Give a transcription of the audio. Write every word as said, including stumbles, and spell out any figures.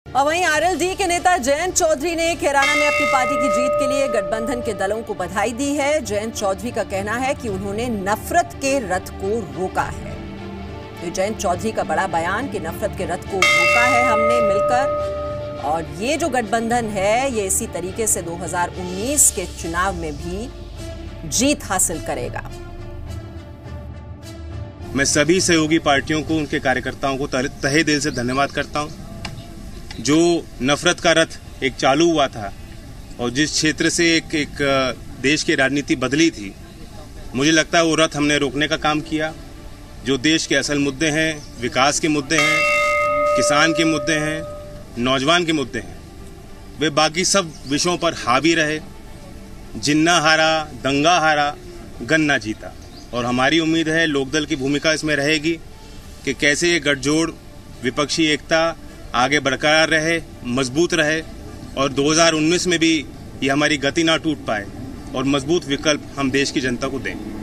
और वहीं आरएलडी के नेता जयंत चौधरी ने कैराना में अपनी पार्टी की जीत के लिए गठबंधन के दलों को बधाई दी है। जयंत चौधरी का कहना है कि उन्होंने नफरत के रथ को रोका है। तो जयंत चौधरी का बड़ा बयान कि नफरत के रथ को रोका है हमने मिलकर, और ये जो गठबंधन है ये इसी तरीके से दो हज़ार उन्नीस के चुनाव में भी जीत हासिल करेगा। मैं सभी सहयोगी पार्टियों को, उनके कार्यकर्ताओं को तहे दिल से धन्यवाद करता हूं। जो नफरत का रथ एक चालू हुआ था और जिस क्षेत्र से एक एक देश की राजनीति बदली थी, मुझे लगता है वो रथ हमने रोकने का काम किया। जो देश के असल मुद्दे हैं, विकास के मुद्दे हैं, किसान के मुद्दे हैं, नौजवान के मुद्दे हैं, वे बाकी सब विषयों पर हावी रहे। जिन्ना हारा, दंगा हारा, गन्ना जीता। और हमारी उम्मीद है लोकदल की भूमिका इसमें रहेगी कि कैसे ये गठजोड़, विपक्षी एकता आगे बरकरार रहे, मजबूत रहे और दो हज़ार उन्नीस में भी ये हमारी गति ना टूट पाए और मजबूत विकल्प हम देश की जनता को दें।